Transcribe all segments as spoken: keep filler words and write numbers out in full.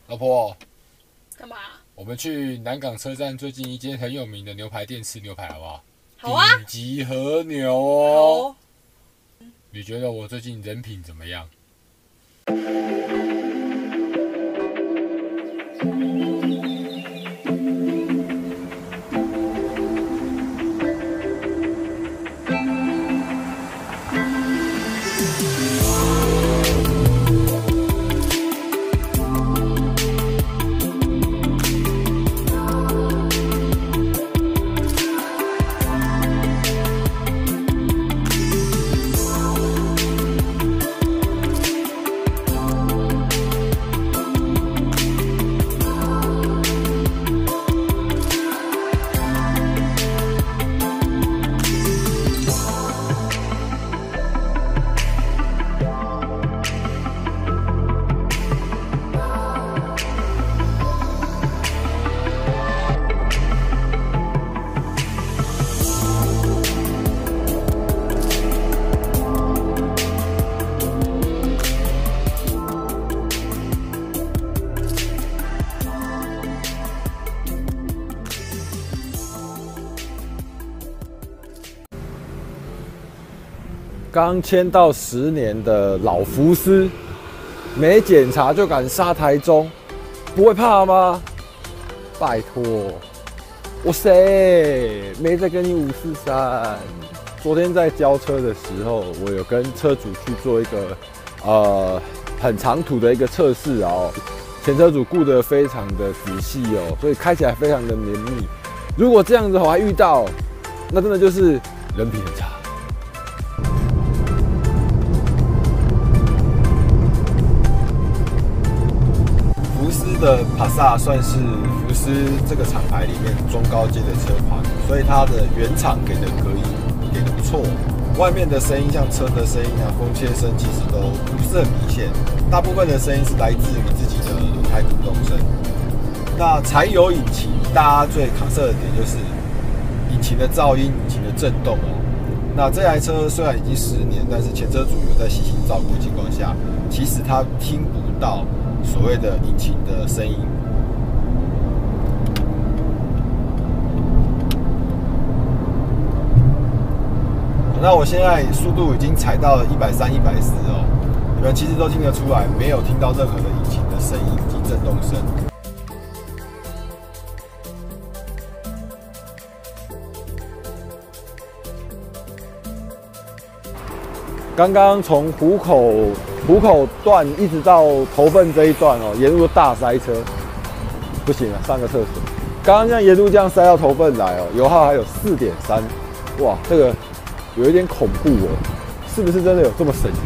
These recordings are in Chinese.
老婆， 干嘛？ 我们去南港车站最近一间很有名的牛排店吃牛排，好不好？ 好啊， 顶级和牛哦。 好。 你觉得我最近人品怎么样？ 刚签到十年的老福斯，没检查就敢杀台中，不会怕吗？拜托，我谁没在跟你五四三？昨天在交车的时候，我有跟车主去做一个呃很长途的一个测试哦，前车主顾得非常的仔细哦，所以开起来非常的绵密。如果这样子我还遇到，那真的就是人品很差。福斯的帕萨算是福斯这个厂牌里面中高阶的车款，所以它的原厂给的隔音给的不错，外面的声音像车的声音啊、风切声其实都不是很明显，大部分的声音是来自于自己的轮胎鼓动声。那柴油引擎，大家最卡色的点就是引擎的噪音、引擎的震动哦。那这台车虽然已经十年，但是前车主有在细心照顾的情况下，其实他听不到所谓的引擎的声音。那我现在速度已经踩到了一百三、一百四哦，你们其实都听得出来，没有听到任何的引擎的声音以及震动声。刚刚从湖口湖口段一直到头份这一段哦，沿路都大塞车，不行了，上个厕所。刚刚这样沿路这样塞到头份来哦，油耗还有 四点三， 哇，这个有一点恐怖哦，是不是真的有这么省油？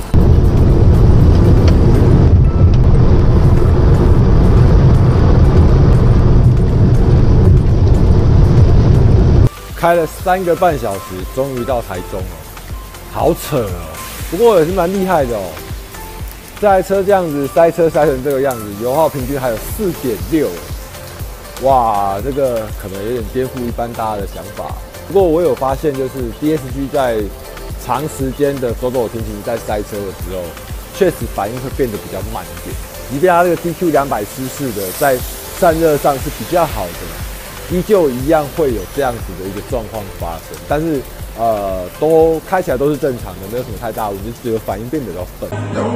开了三个半小时，终于到台中了。好扯哦，不过也是蛮厉害的哦。这台车这样子塞车塞成这个样子，油耗平均还有 四点六， 哇，这个可能有点颠覆一般大家的想法。不过我有发现，就是 D S G 在长时间的走走停停在塞车的时候，确实反应会变得比较慢一点。即便它这个 D Q 两百湿式的在散热上是比较好的，依旧一样会有这样子的一个状况发生，但是。呃，都开起来都是正常的，没有什么太大问题，只有反应变得比较笨。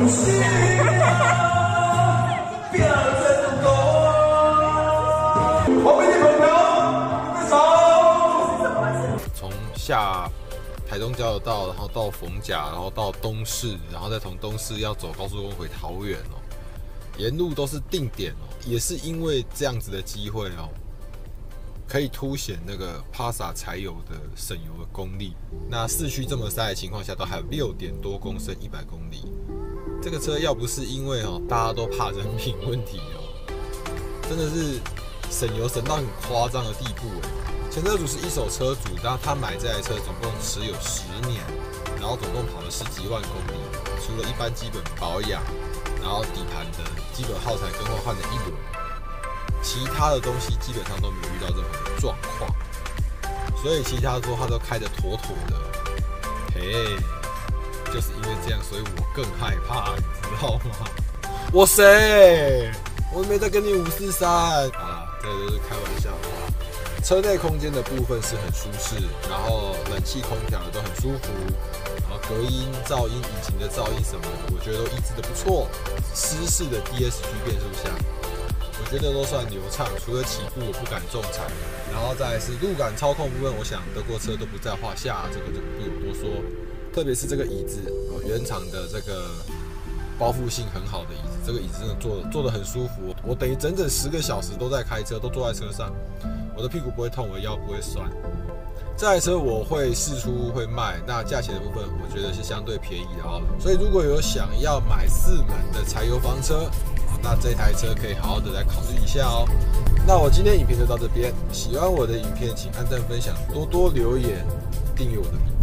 从下台中交流道，然后到逢甲，然后到东势，然后再从东势要走高速公路回桃园哦，沿路都是定点哦，也是因为这样子的机会哦。可以凸显那个帕萨柴油的省油的功力。那市区这么塞的情况下，都还有六点多公升一百公里。这个车要不是因为哦大家都怕人品问题哦，真的是省油省到很夸张的地步哎。前车主是一手车主，然后他买这台车总共持有十年，然后总共跑了十几万公里，除了一般基本保养，然后底盘的基本耗材更换换了一轮。其他的东西基本上都没有遇到任何的状况，所以其他说他都开得妥妥的。嘿，就是因为这样，所以我更害怕，你知道吗？我谁？ 我没在跟你五四三啊，这都是开玩笑的话。车内空间的部分是很舒适，然后冷气、空调都很舒服，然后隔音、噪音、引擎的噪音什么的，我觉得都抑制的不错。湿式的 D S G 变速箱，我觉得都算流畅，除了起步我不敢重踩。然后再来是路感操控部分，我想德国车都不在话下，这个就不用多说。特别是这个椅子，哦，原厂的这个包覆性很好的椅子，这个椅子真的坐坐得很舒服。我等于整整十个小时都在开车，都坐在车上。我的屁股不会痛，我的腰不会酸。这台车我会试出会卖，那价钱的部分我觉得是相对便宜的哦。所以如果有想要买四门的柴油房车，那这台车可以好好的来考虑一下哦。那我今天影片就到这边，喜欢我的影片请按赞分享，多多留言，订阅我的频道。